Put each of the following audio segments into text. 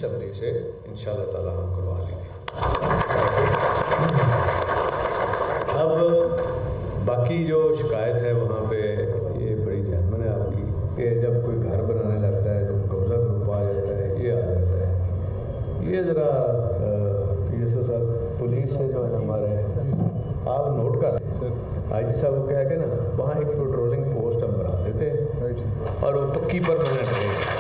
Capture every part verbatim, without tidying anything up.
Assembly سے انشاءاللہ تعالی ہم کروا لیں گے۔ اب باقی جو شکایت ہے وہاں پہ یہ بڑی جہنم ہے آپ کی کہ جب کوئی گھر بنانے لگتا ہے تو قبضہ گروپ آ جاتا ہے، یہ آ جاتا ہے۔ یہ ذرا پی ایس او صاحب پولیس سے جو ہے ہمارے آپ نوٹ کر لیں، آئی جی صاحب کو کہہ کے نا وہاں ایک پیٹرولنگ پوسٹ ہم بنا دیتے ہیں اور وہ پکی پرماننٹ رہے گا۔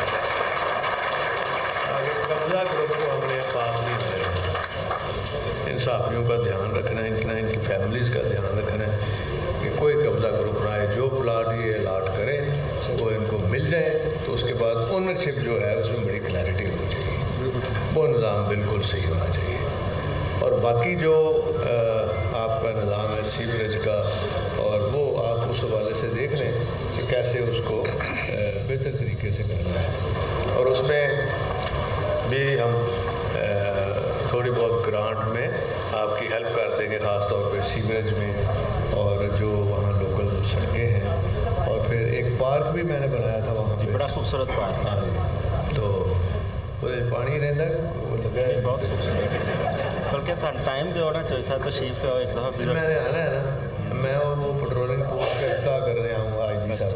قبضہ گروپ کو ہم نے پاس نہیں کرے، انصافیوں کا دھیان رکھنا ہے، ان کی فیملیز کا دھیان رکھنا ہے کہ کوئی قبضہ گروپ نہ آئے، جو پلاٹ یہ الاٹ کریں وہ ان کو مل جائیں، تو اس کے بعد اونرشپ جو ہے اس میں بڑی کلیئرٹی ہونی چاہیے، وہ نظام بالکل صحیح ہونا چاہیے۔ اور باقی جو آپ کا نظام ہے سیوریج کا، اور وہ آپ اس حوالے سے دیکھ لیں کہ کیسے اس کو بہتر طریقے سے کرنا ہے، اور اس میں بھی ہم تھوڑی بہت گرانٹ میں آپ کی ہیلپ کر دیں گے، خاص طور پہ سیوریج میں، اور جو وہاں لوکل سڑکیں ہیں، اور پھر ایک پارک بھی میں نے بنایا تھا وہاں پہ، بڑا خوبصورت پارک ہے، تو وہ پانی رہتا ہے وہ لگا ہے، بہت خوبصورت، بلکہ ٹائم جو ہونا چاہیے سر تشریف کا ایک دفعہ میں نے آنا ہے نا، میں وہ پٹرولنگ پوسٹ کا افتتاح کرنے آؤں گا آئی جی صاحب۔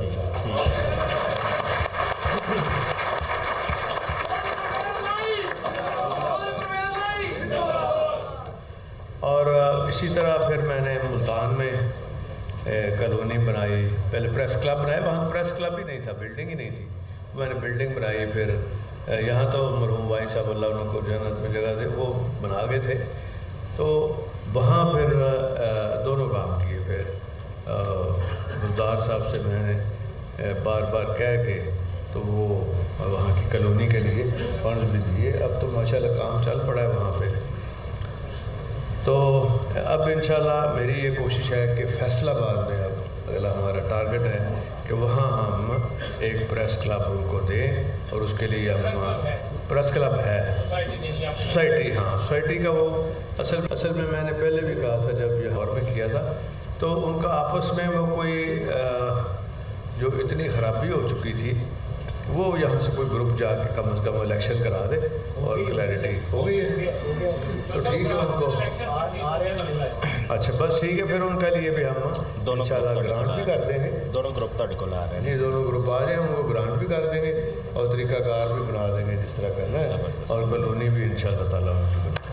اور اسی طرح پھر میں نے ملتان میں کالونی بنائی، پہلے پریس کلب بنایا، وہاں پریس کلب ہی نہیں تھا، بلڈنگ ہی نہیں تھی، میں نے بلڈنگ بنائی، پھر یہاں تو مرحوم بھائی صاحب اللہ ان کو جنت میں جگہ دے وہ بنا گئے تھے، تو وہاں پھر دونوں کام کیے، پھر گلدار صاحب سے میں نے بار بار کہہ کے تو وہ وہاں کی کالونی کے لیے فنڈز بھی دیے، اب تو ماشاءاللہ کام چل پڑا ہے وہاں پہ۔ تو اب انشاءاللہ میری یہ کوشش ہے کہ فیصل آباد میں اب اگلا ہمارا ٹارگٹ ہے کہ وہاں ہم ایک پریس کلب ان کو دیں، اور اس کے لیے ہم پریس کلب ہے سوسائٹی، ہاں سوسائٹی کا وہ اصل اصل میں میں نے پہلے بھی کہا تھا جب یہ ہور میں کیا تھا، تو ان کا آپس میں وہ کوئی جو اتنی خرابی ہو چکی تھی، وہ یہاں سے کوئی گروپ جا کے کم از کم الیکشن کرا دے اور کلیئرٹی ہو گئی ہے، تو ٹھیک ہے ان کو، اچھا بس ٹھیک ہے، پھر ان کے لیے بھی ہم انشاءاللہ گرانٹ بھی کر دیں گے، دونوں گروپ تھوڑے کو لا رہے ہیں جی دونوں گروپ آ جائیں، ان کو گرانٹ بھی کر دیں گے اور طریقہ کار بھی بنا دیں گے جس طرح کرنا ہے، اور کالونی بھی انشاءاللہ تعالیٰ ان کی بنا۔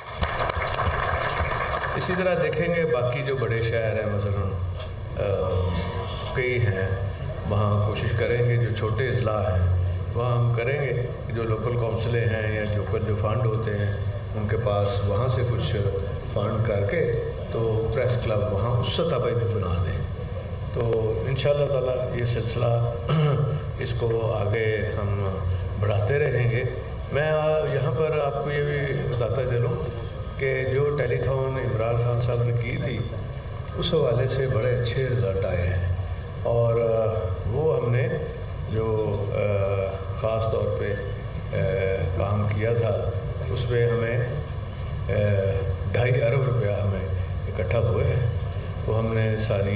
اسی طرح دیکھیں گے باقی جو بڑے شہر ہیں مثلا کئی ہیں، وہاں کوشش کریں گے جو چھوٹے اضلاع ہیں وہاں ہم کریں گے کہ جو لوکل کونسلیں ہیں یا لوکل جو فنڈ ہوتے ہیں ان کے پاس وہاں سے کچھ فنڈ کر کے تو پریس کلب وہاں اس سطح پہ بھی بنا دیں، تو انشاءاللہ تعالیٰ یہ سلسلہ اس کو آگے ہم بڑھاتے رہیں گے۔ میں یہاں پر آپ کو یہ بھی بتاتا چلوں کہ جو ٹیلی تھون عمران خان صاحب نے کی تھی اس حوالے سے بڑے اچھے رزلٹ آئے ہیں، اور وہ ہم نے جو خاص طور پہ کام کیا تھا اس میں ہمیں ڈھائی ارب روپیہ ہمیں اکٹھا ہوئے ہیں، تو ہم نے ثانیہ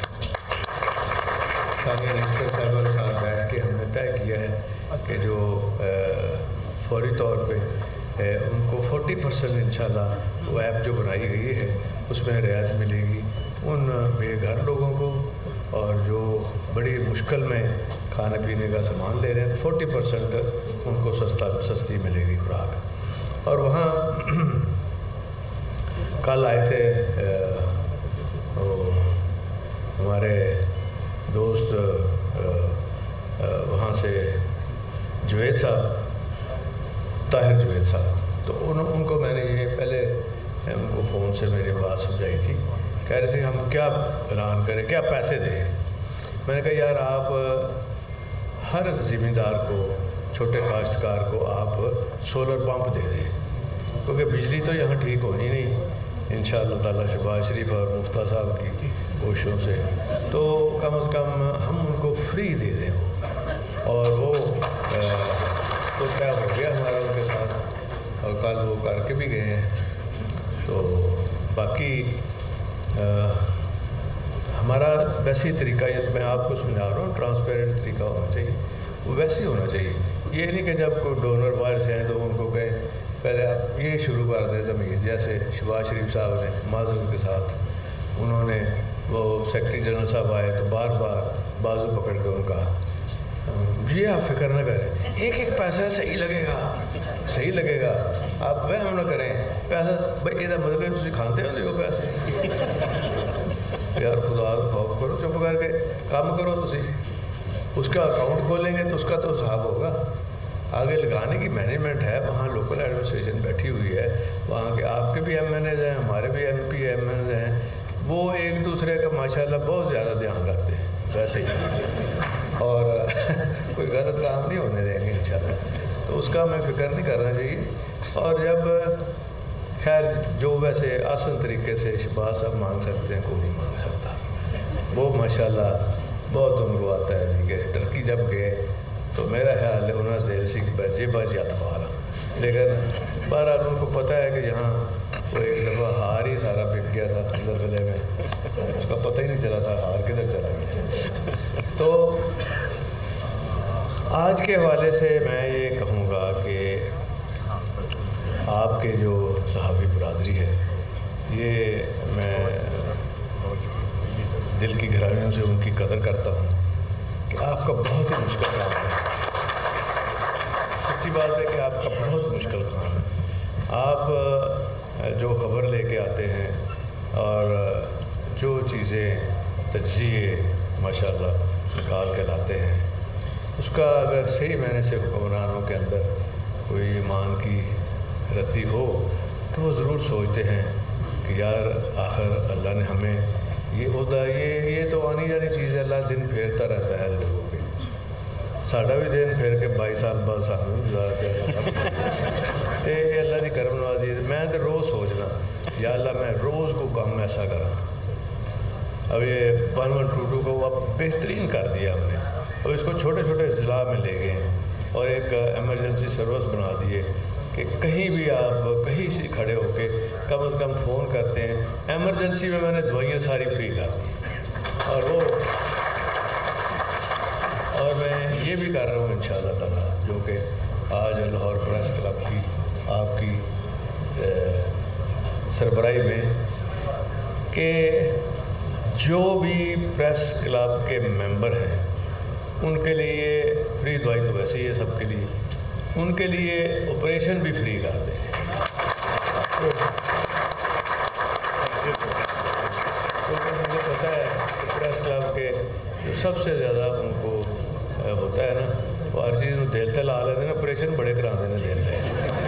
ثانیہ منسٹر صاحبہ کے ساتھ بیٹھ کے ہم نے طے کیا ہے کہ جو فوری طور پہ ان کو فورٹی پرسنٹ انشاءاللہ وہ ایپ جو بنائی گئی ہے اس میں رعایت ملے گی ان بے گھر لوگوں کو، اور جو بڑی مشکل میں کھانے پینے کا سامان لے رہے ہیں تو فورٹی پرسنٹ ان کو سستا سستی ملے گی خوراک۔ اور وہاں کل آئے تھے ہمارے دوست وہاں سے جوید صاحب، طاہر جوید صاحب، تو ان ان کو میں نے یہ پہلے ان کو فون سے میری بات سمجھائی تھی، کہہ رہے تھے ہم کیا اعلان کریں، کیا پیسے دیں، میں نے کہا یار آپ ہر زمیندار کو، چھوٹے کاشتکار کو آپ سولر پمپ دے دیں، کیونکہ بجلی تو یہاں ٹھیک ہونی نہیں انشاءاللہ تعالیٰ شہباز شریف اور مفتیٰ صاحب کی کوششوں سے، تو کم از کم ہم ان کو فری دے دیں، اور وہ تو کیا ہو گیا ہمارا ان کے ساتھ، اور کل وہ کر کے بھی گئے ہیں۔ تو باقی ہمارا ویسی طریقہ، یہ میں آپ کو سمجھا رہا ہوں، ٹرانسپیرنٹ طریقہ ہونا چاہیے، وہ ویسے ہی ہونا چاہیے، یہ نہیں کہ جب کوئی ڈونر وائرس ہیں تو ان کو یہ شروع کر دے تمیز. جیسے شہباز شریف صاحب نے معذرت کے ساتھ انہوں نے وہ سیکرٹری جنرل صاحب آئے تو بار بار بازو پکڑ کے ان کا یہ آپ فکر نہ کریں, ایک ایک پیسہ صحیح لگے گا صحیح لگے گا آپ وہم نہ کریں پیسہ بھائی یہ مطلب ہے تھی کھانتے ہو وہ پیسے یار خدا خوف کرو چپ کر کے کام کرو تھی اس کا اکاؤنٹ کھولیں گے تو اس کا تو حساب ہوگا. آگے لگانے کی مینجمنٹ ہے وہاں لوکل ایڈمنسٹریشن بیٹھی ہوئی ہے وہاں کے آپ کے بھی ایم این ایز ہیں ہمارے بھی M P M N As ہیں وہ ایک دوسرے کا ماشاءاللہ بہت زیادہ دھیان رکھتے ہیں ویسے ہی اور کوئی غلط کام نہیں ہونے دیں گے انشاءاللہ. تو اس کا ہمیں فکر نہیں کرنا چاہیے. اور جب خیر جو ویسے آسان طریقے سے شہباز صاحب مانگ سکتے ہیں کوئی نہیں مانگ سکتا. وہ ماشاءاللہ بہت ان کو آتا ہے کہ ٹرکی جب گئے تو میرا خیال ہے انہوں نے دیر سی بجے بجے اتوار لیکن بہرحال ان کو پتہ ہے کہ یہاں وہ ایک دفعہ ہار ہی سارا بک گیا تھا زلزلے میں اس کا پتہ ہی نہیں چلا تھا ہار کدھر چلا گیا. تو آج کے حوالے سے میں یہ کہوں گا کہ آپ کے جو صحابی برادری ہے یہ میں دل کی گہرائیوں سے ان کی قدر کرتا ہوں کہ آپ کا بہت ہی مشکل کام ہے. سچی بات ہے کہ آپ کا بہت مشکل کام ہے. آپ جو خبر لے کے آتے ہیں اور جو چیزیں تجزیے ماشاءاللہ نکال کے لاتے ہیں اس کا اگر صحیح معنی سے حکمرانوں کے اندر کوئی ایمان کی رتی ہو تو وہ ضرور سوچتے ہیں کہ یار آخر اللہ نے ہمیں یہ عہدہ یہ یہ تو آنی جانی چیز ہے. اللہ دن پھیرتا رہتا ہے لوگوں کے ساڈا بھی دن پھیر کے بائی سال بعد سانوں گزارا تو یہ اللہ کی کرم نوازی. میں تو روز سوچنا یا اللہ میں روز کو کام ایسا کرا. اب یہ ون ون ٹو ٹو کو اب بہترین کر دیا ہم نے. اب اس کو چھوٹے چھوٹے ضلع میں لے گئے اور ایک ایمرجنسی سروس بنا دیے کہ کہیں بھی آپ کہیں سے کھڑے ہو کے کم از کم فون کرتے ہیں. ایمرجنسی میں میں نے دوائیاں ساری فری کر دی اور وہ اور میں یہ بھی کر رہا ہوں انشاءاللہ تعالیٰ جو کہ آج لاہور پریس کلب کی آپ کی سربراہی میں کہ جو بھی پریس کلب کے ممبر ہیں ان کے لیے فری دوائی تو ویسے ہی ہے سب کے لیے ان کے لیے آپریشن بھی فری کر دیں. کیونکہ مجھے پتہ ہے کہ پریس کلب کے جو سب سے زیادہ ان کو ہوتا ہے نا وہ ہر چیز دل سے لا لیتے ہیں آپریشن بڑے کرا دیں دل سے.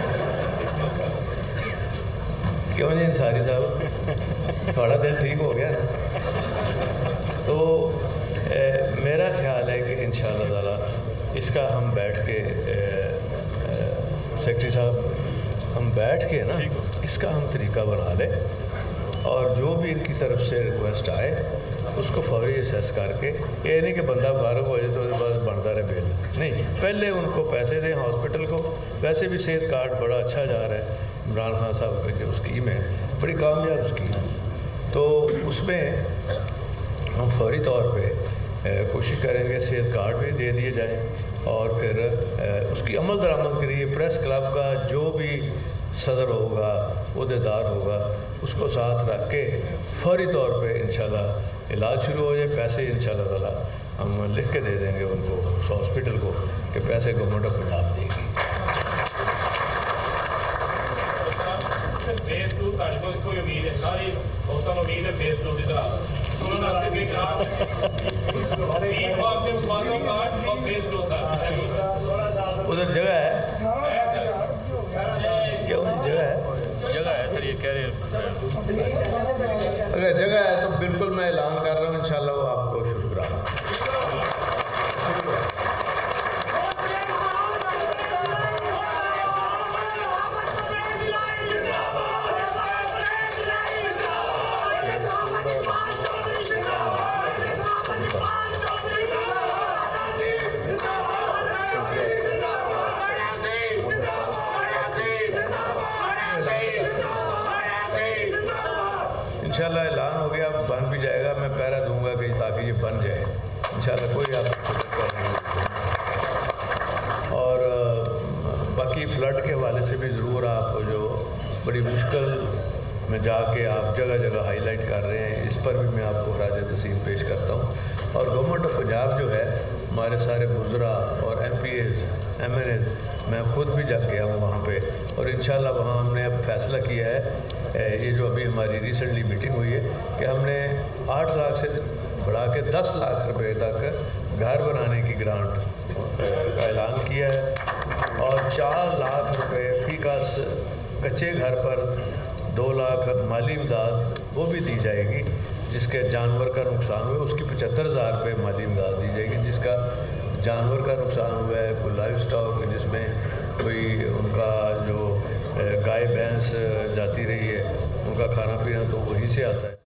کیوں جی انصاری صاحب تھوڑا دل ٹھیک ہو گیا نا. تو میرا خیال ہے کہ انشاءاللہ تعالیٰ اس کا ہم بیٹھ کے سیکرٹری صاحب ہم بیٹھ کے نا اس کا ہم طریقہ بنا لیں اور جو بھی ان کی طرف سے ریکویسٹ آئے اس کو فوری اسیس کر کے یہ نہیں کہ بندہ فارغ ہو جائے تو اس کے بعد بنتا رہے بل نہیں. پہلے ان کو پیسے دیں ہاسپٹل کو. ویسے بھی صحت کارڈ بڑا اچھا جا رہا ہے. عمران خان صاحب کی جو اسکیم ہے بڑی کامیاب اسکیم ہے. تو اس میں ہم فوری طور پہ کوشش کریں گے صحت کارڈ بھی دے دیے جائیں اور پھر اس کی عمل درآمد کے لیے پریس کلب کا جو بھی صدر ہوگا عہدیدار ہوگا اس کو ساتھ رکھ کے فوری طور پہ انشاءاللہ علاج شروع ہو جائے. پیسے انشاءاللہ تعالیٰ ہم لکھ کے دے دیں گے ان کو اس ہاسپٹل کو کہ پیسے گورنمنٹ آف پنجاب دے گی. فیس ٹو کوئی امید ہے ساری دوستوں کو امید ہے فیس ٹو کی طرح ادھر جگہ ہے کیوں جگہ ہے جگہ ہے سر یہ کہہ رہے اگر جگہ ہے تو بالکل میں اعلان کر رہا ہوں انشاءاللہ وہ آپ کو شکر ہے. انشاءاللہ اعلان ہو گیا اب بن بھی جائے گا. میں پہرا دوں گا کہ تاکہ یہ بن جائے انشاءاللہ کوئی آپ کو فکر نہیں. اور باقی फ्लड के हवाले से भी ज़रूर आप जो बड़ी मुश्किल में जाके आप जगह जगह हाईलाइट कर रहे हैं, इस पर भी मैं आपको खराज तहसीन पेश करता हूँ। और गवर्नमेंट ऑफ पंजाब जो है, हमारे सारे वज़रा और M P As M N As, मैं ख़ुद भी जा गया हूँ वहाँ पे, और इंशाल्लाह वहाँ हमने अब फैसला किया है, ये जो अभी हमारी रिसेंटली मीटिंग हुई है, कि हमने आठ लाख से बढ़ा के दस लाख रुपए तक घर बनाने की ग्रांट का ऐलान किया है, और चार लाख रुपए फी का कच्चे घर पर दो लाख माली इमदाद वो भी दी जाएगी, जिसके जानवर का नुकसान हुआ उसकी पचहत्तर हज़ार रुपये माली इमदाद दी जाएगी, जिसका जानवर का नुकसान हुआ है, कोई लाइफ स्टॉक जिसमें कोई उनका जो गाय भैंस जाती रही है, उनका खाना पीना तो वहीं से आता है।